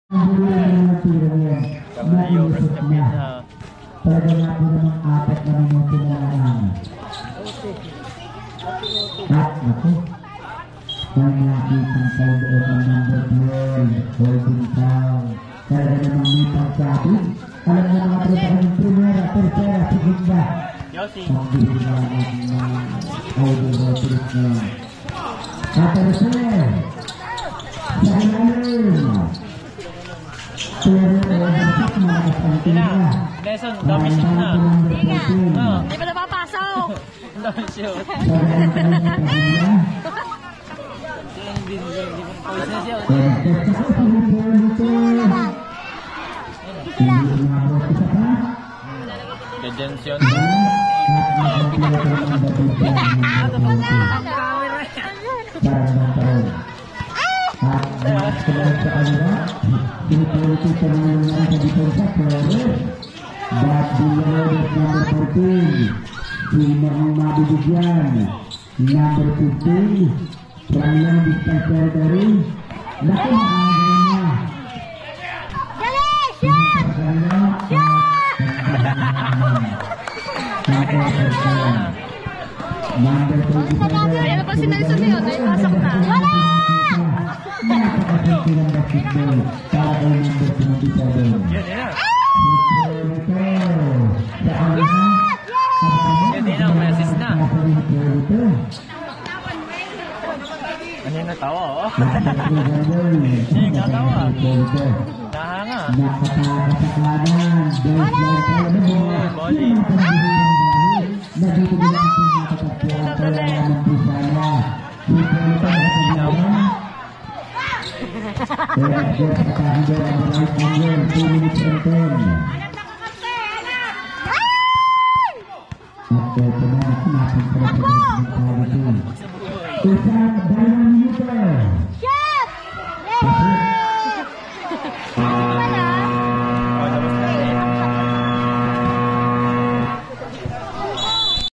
Kabayo, champion na. Talaga nga po namang 4 na minuto na lang. At ako, may nakitang foul doon ang number 12, holding foul. Talaga namang may pagsabing. Alam mo mga tropa ko ng primera, tercera, segunda. Pagbihin na natin ng audio rotaries na. At tercera, sa ilalim. Lesson, dami shoot na. Hindi pa napapasok. Dami shoot. Dejension. At sa kanila, pinipolitik sa mga sa depensa, Flores. But Villarreal number 14, sino ang mabibigyan? Number 15, from long distance territory. Naku, makagawa na. Dali! Shoot! Number 27. Ayan na pa si Nelson yun. Pasok na. Wala! Napakasang basketball para kay number 27. Yan na. Hindi na, may assist na. Ano yung natawa, oh? Ano yung natawa? Nahanga. Nakapakasakanan. Volley. Nandito din ang pinakatagpuan para ng Prisana. Dito ito ang kaya siya katahigan ang right angle, 2 minutes and 10. At ito na, natin sa represent ng quality. Isang 2 minuto. Shot!